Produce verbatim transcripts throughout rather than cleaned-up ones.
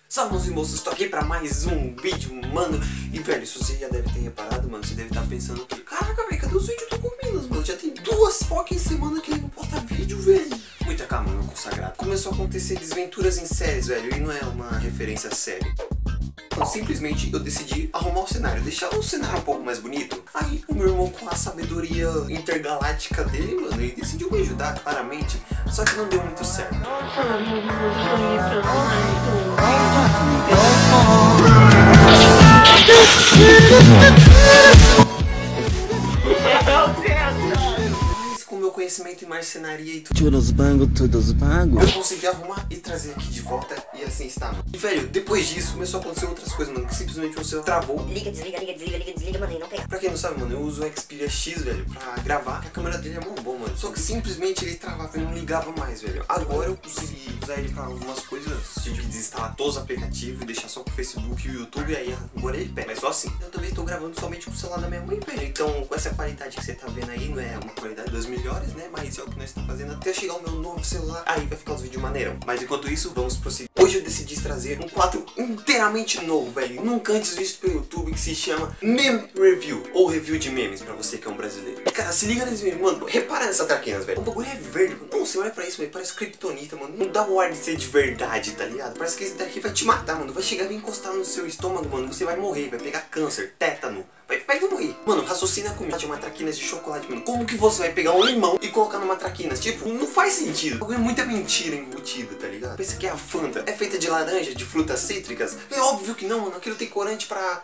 Salve, meus e moças, tô aqui pra mais um vídeo, mano. E, velho, se você já deve ter reparado, mano, você deve estar pensando que caraca, velho, cadê os vídeos do Minas, mano? Já tem duas fucking semanas que ele não posta vídeo, velho. Muita calma, meu consagrado. Começou a acontecer desventuras em séries, velho, e não é uma referência séria. Então, simplesmente eu decidi arrumar o cenário, deixar o cenário um pouco mais bonito. Aí o meu irmão, com a sabedoria intergaláctica dele, mano, ele decidiu me ajudar, claramente. Só que não deu muito certo. Mas com meu conhecimento em marcenaria e tudo, Todos bangos, todos bangos, eu consegui arrumar e trazer aqui de volta, e assim está, mano. E, velho, depois disso começou a acontecer outras coisas, mano, que simplesmente o celular travou. Liga, desliga, liga, desliga, liga, desliga, mano, e não pega. Pra quem não sabe, mano, eu uso o Xperia X, velho, pra gravar. A câmera dele é muito bom, mano. Só que simplesmente ele travava e não ligava mais, velho. Agora eu consegui usar ele pra algumas coisas. Tive que desinstalar todos os aplicativos e deixar só com o Facebook e o YouTube. E aí agora ele pega. Mas só assim. Eu também tô gravando somente com o celular da minha mãe, velho. Então, com essa qualidade que você tá vendo aí, não é uma qualidade das melhores, né? Mas é o que nós estamos fazendo até chegar o meu novo celular. Aí vai ficar os vídeos maneirão. Mas enquanto isso, vamos prosseguir. Hoje eu decidi trazer um quadro inteiramente novo, velho. Nunca antes visto pelo YouTube, que se chama Meme Review. Ou review de memes, pra você que é um brasileiro. Cara, se liga nesse meme, mano. Repara nessas traquinas, velho. O bagulho é verde, mano. Não, você olha pra isso, velho. Parece kryptonita, mano. Não dá um ar de ser de verdade, tá ligado? Parece que esse daqui vai te matar, mano. Vai chegar e encostar no seu estômago, mano. Você vai morrer, vai pegar câncer, tétano. Vai, vai morrer. Mano, raciocina comigo. Tinha uma traquinas de chocolate, mano. Como que você vai pegar um limão e colocar numa traquinas? Tipo, não faz sentido. O bagulho é muita mentira embutida, tá ligado? Pensa que é a Fanta é feita de laranja, de frutas cítricas? É óbvio que não, mano. Aquilo tem corante pra...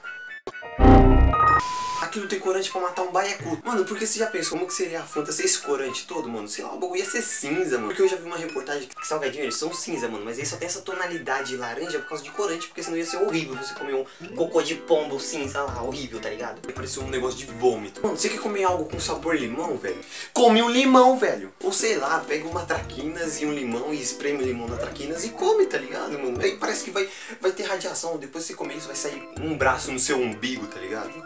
Aquilo tem corante pra matar um baiacu. Mano, porque você já pensou como que seria a Fanta ser esse corante todo, mano? Sei lá, o bagulho ia ser cinza, mano. Porque eu já vi uma reportagem que salgadinho, eles são cinza, mano. Mas aí só tem essa tonalidade laranja por causa de corante. Porque senão ia ser horrível você comer um cocô de pombo cinza lá, horrível, tá ligado? Parecia um negócio de vômito. Mano, você quer comer algo com sabor limão, velho? Come um limão, velho. Ou sei lá, pega uma traquinas e um limão e espreme o limão na traquinas e come, tá ligado, mano? Aí parece que vai, vai ter radiação. Depois que você comer isso, vai sair um braço no seu umbigo, tá ligado?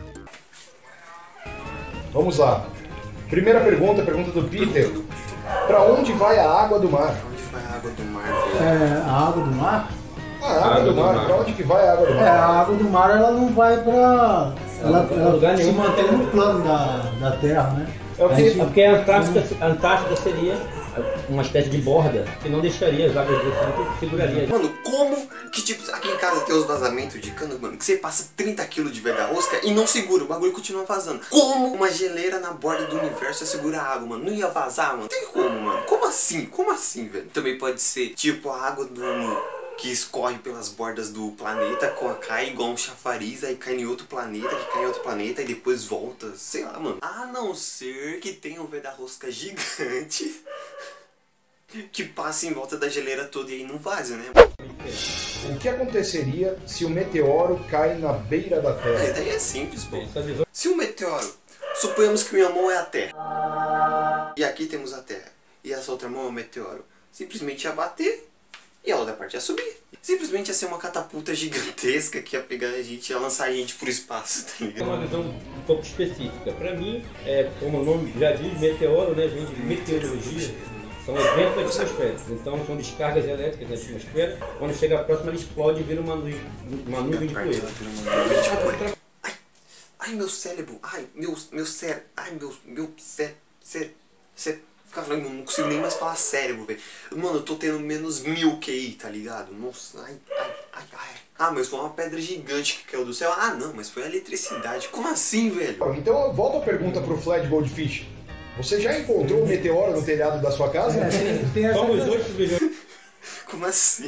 Vamos lá. Primeira pergunta, pergunta do Peter. Pra onde vai a água do mar? Onde vai a água do mar, velho? É, a água do mar? A água do mar, pra onde que vai a água do É, mar? a água do mar ela não vai pra... Ela, ela lugar se nenhum. mantém no plano da, da Terra, né? É o A que- gente- É porque a Antártica, a Antártica seria uma espécie de borda que não deixaria as águas descerem, que seguraria. Mano, como que tipo, aqui em casa tem os vazamentos de cano, mano, que você passa trinta quilos de veda-rosca e não segura, o bagulho continua vazando. Como uma geleira na borda do universo ia segurar a água, mano? Não ia vazar, mano? Tem como, mano? Como assim? Como assim, velho? Também pode ser tipo a água do... que escorre pelas bordas do planeta, cai igual um chafariz, aí cai em outro planeta, que cai em outro planeta e depois volta, sei lá, mano. A não ser que tenha um veda-rosca gigante que passe em volta da geleira toda e aí não vaze, né? O que aconteceria se o meteoro cai na beira da Mas Terra? daí é simples, pô. Essa visão- Se um meteoro, suponhamos que minha mão é a Terra, e aqui temos a Terra, e essa outra mão é o meteoro, simplesmente ia bater e a outra parte ia subir. Simplesmente ia ser uma catapulta gigantesca que ia pegar a gente e ia lançar a gente pro espaço, tá É ligado? uma visão um pouco específica. Para mim, é, como o nome já diz, meteoro, né, vem de meteorologia. São eventos atmosféricos. Então são descargas elétricas na atmosfera. Quando chega próximo, ela explode e vira uma nuvem, uma nuvem de poeira. Ai, ai, meu cérebro, ai, meu, meu cérebro, ai, meu, meu cérebro, cérebro, cérebro. Caralho, eu não consigo nem mais falar cérebro, velho. Mano, eu tô tendo menos mil Q I, tá ligado? Nossa, ai, ai, ai, ai. Ah, mas foi uma pedra gigante que caiu do céu. Ah, não, mas foi a eletricidade. Como assim, velho? Então volta a pergunta pro Flat Goldfish. Você já encontrou o meteoro no telhado da sua casa? É, tem, tem essa Somos questão. oito bilhões. Como assim?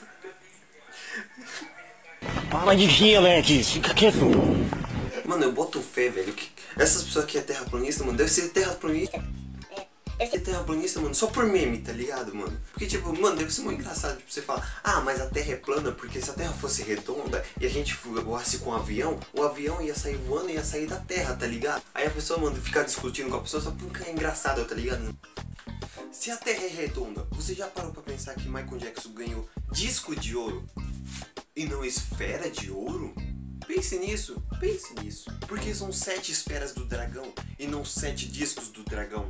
Para de rir, Alex, fica quieto. Mano, eu boto fé, velho. Que essas pessoas que é terraplanista, mano, deve ser terraplanista. Deve ser terraplanista, mano, só por meme, tá ligado, mano? Porque, tipo, mano, deve ser muito engraçado, tipo, você falar, ah, mas a Terra é plana, porque se a Terra fosse redonda e a gente voasse com um avião, o avião ia sair voando e ia sair da Terra, tá ligado? Aí a pessoa, mano, ficar discutindo com a pessoa só porque é engraçado, tá ligado? Se a Terra é redonda, você já parou pra pensar que Michael Jackson ganhou disco de ouro e não esfera de ouro? Pense nisso, pense nisso. Porque são sete esferas do dragão e não sete discos do dragão.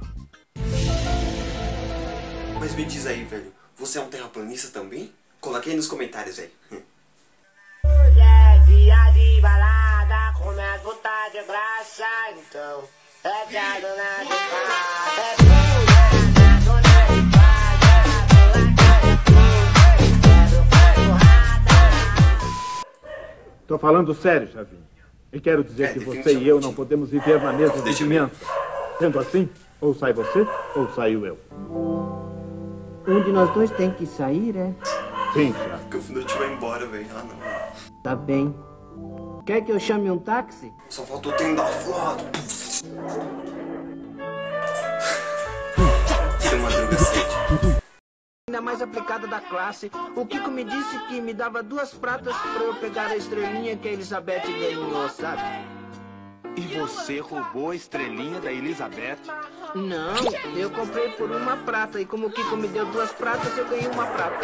Mas me diz aí, velho, você é um terraplanista também? Coloque aí nos comentários, velho. As botar de graça, então. É gado na de Tô falando sério, Chavinho. E quero dizer É, que você e eu não podemos viver na mesma vizinhança. Sendo assim, ou sai você, ou saio eu. Um de nós dois tem que sair, é? Sim, Chaves. Porque o Finote vai embora, velho. Ah, não. Tá bem. Quer que eu chame um táxi? Só faltou o tempo da flauta. Seu Madruga sede. Ainda mais aplicada da classe, o Kiko me disse que me dava duas pratas pra eu pegar a estrelinha que a Elizabeth ganhou, sabe? E você roubou a estrelinha da Elizabeth? Não, eu comprei por uma prata e como o Kiko me deu duas pratas, eu ganhei uma prata.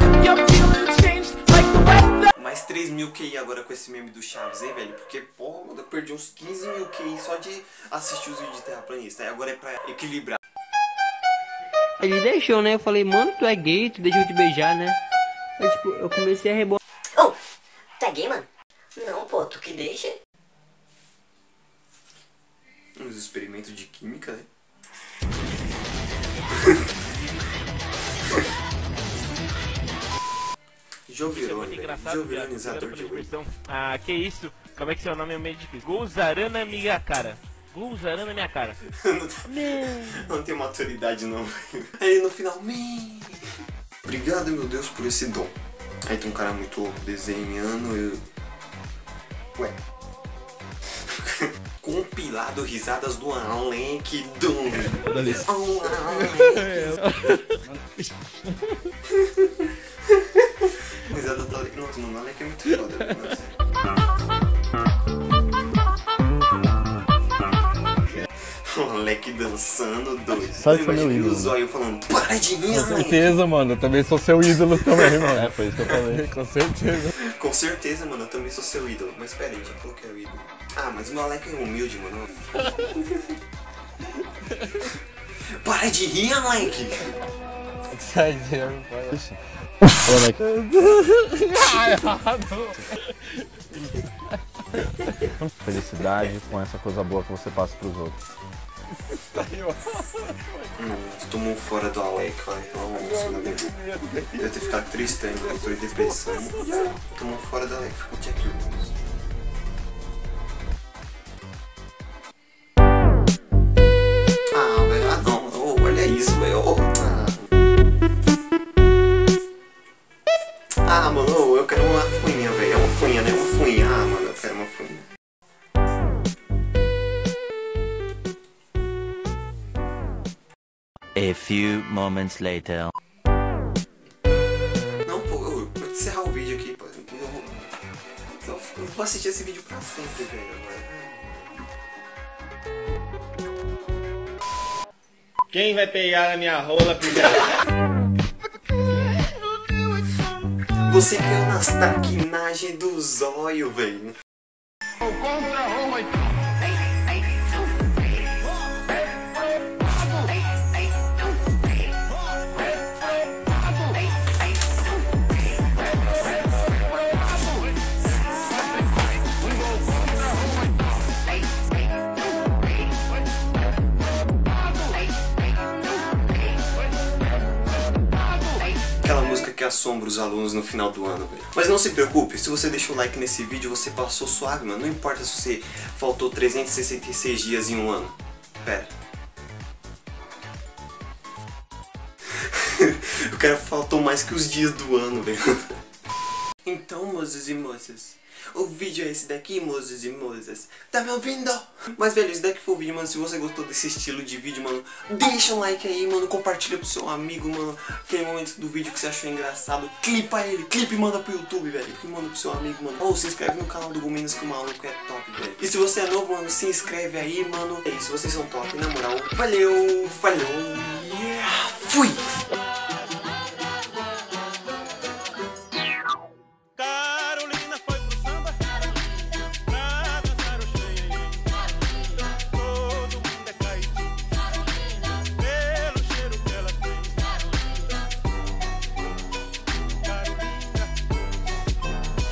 Mais três mil Q I agora com esse meme do Chaves, hein, velho? Porque, porra, eu perdi uns quinze mil Q I só de assistir os vídeos de terraplanista. Agora é pra equilibrar. Ele deixou, né? Eu falei, mano, tu é gay, tu deixou eu te beijar, né? Aí, tipo, eu comecei a rebolar. Oh, tu é gay, mano? Não, pô, tu que deixa. Uns experimentos de química, né? Jovirone, jovironizador de Wii. Ah, que isso? Como é que seu nome é meio difícil? Golzarana minha cara. Golzarana minha cara. não, não tem maturidade não. Aí no final, man. Obrigado, meu Deus, por esse dom. Aí tem um cara muito louco desenhando. Eu... Ué. Compilado risadas do Alec Dum. Risada do Alec. Nossa, mano, o Alec é muito foda. O Alec dançando, doido. Sabe que foi meu ídolo. O Zóio falando, para de rir, Com certeza, mano. Eu também sou seu ídolo também, mano. É, foi isso que eu falei. Com certeza. Com certeza, mano. Eu também sou seu ídolo. Mas pera aí, já falou que é o ídolo. Ah, mas o meu Alec é humilde, mano. Para de rir, Alec. Sai de mim, felicidade com essa coisa boa que você passa pros outros. Nossa, tomou fora do Alec, olha. Nossa, meu Deus. Deve ter ficado triste, hein? Eu tô em depressão. Tomou fora do Alec, ficou aqui. Ah, velho, ah não, oh, olha isso, velho. Oh, ah. ah, mano, oh, eu quero uma fuinha, velho. É uma fuinha, né? Uma fuinha. Ah, mano, eu quero uma fuinha. A few moments later. Não, pô, eu vou encerrar o vídeo aqui, pô. Eu vou, eu vou assistir esse vídeo pra sempre, velho. Quem vai pegar a minha rola primeiro? Você caiu nas traquinagens do zóio, velho. Que assombra os alunos no final do ano, velho. Mas não se preocupe, se você deixou o like nesse vídeo, você passou suave, mano. Não importa se você faltou trezentos e sessenta e seis dias em um ano. Pera. O cara faltou mais que os dias do ano, velho. Então, moços e moças, o vídeo é esse daqui, moços e moças. Tá me ouvindo? Mas, velho, esse daqui foi o vídeo, mano. Se você gostou desse estilo de vídeo, mano, deixa um like aí, mano. Compartilha pro seu amigo, mano. Aquele momento do vídeo que você achou engraçado. Clipa ele, clipa e manda pro YouTube, velho. Clipa e manda pro seu amigo, mano. Ou se inscreve no canal do Gominas que o maluco é top, velho. E se você é novo, mano, se inscreve aí, mano. É isso, vocês são top, na moral. Valeu, falhou. Yeah. Fui!